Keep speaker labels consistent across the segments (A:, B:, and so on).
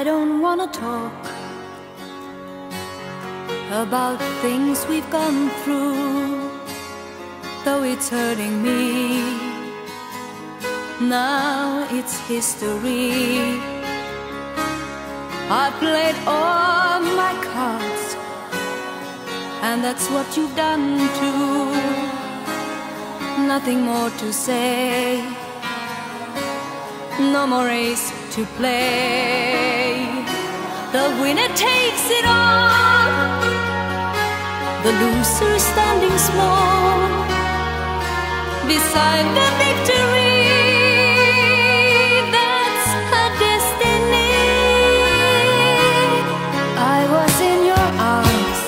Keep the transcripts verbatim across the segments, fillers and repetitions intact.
A: I don't wanna talk about things we've gone through, though it's hurting me. Now it's history. I played all my cards, and that's what you've done too. Nothing more to say, no more race to play. The winner takes it all, the loser standing small beside the victory. That's her destiny. I was in your arms,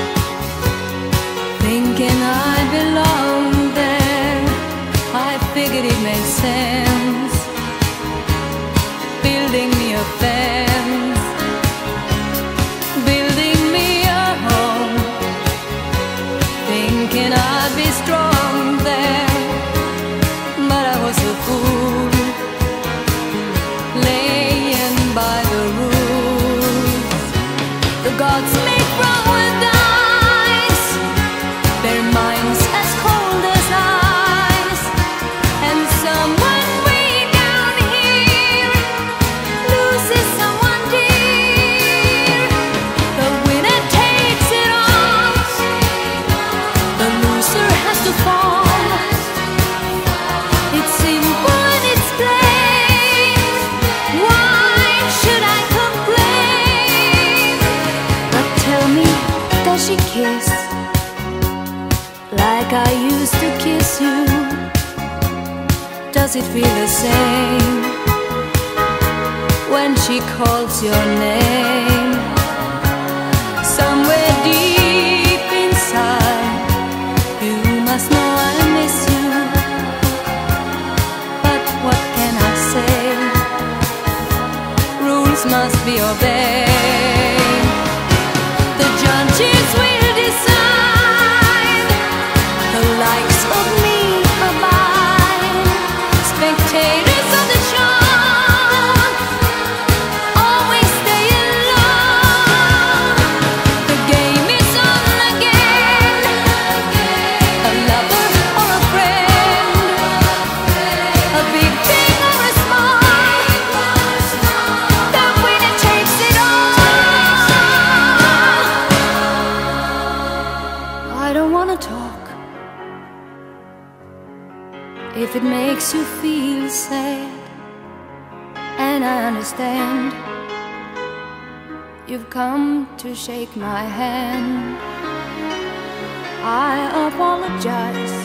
A: thinking I belonged there. I figured it made sense, building me a fence, building me a home, thinking I'd be strong there. But I was a fool, laying by the rules. The gods make wrong with ice, their minds as cold as ice, and someone way down here loses someone dear. The winner takes it all, the loser has to fall. It's simple and it's plain. Why should I complain? But tell me, does she kiss like I used to kiss you? Does it feel the same when she calls your name? Somewhere deep inside, you must know I miss you. But what can I say? Rules must be obeyed. The judges will decide, the likes of me abide. Spectators of the show always stay alone. The game is on again, a lover or a friend, a big thing or a small, the winner takes it all. I don't wanna talk if it makes you feel sad, and I understand. You've come to shake my hand. I apologize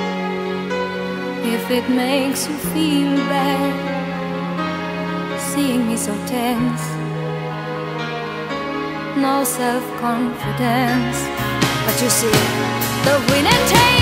A: if it makes you feel bad, seeing me so tense, no self-confidence. But you see, the winner takes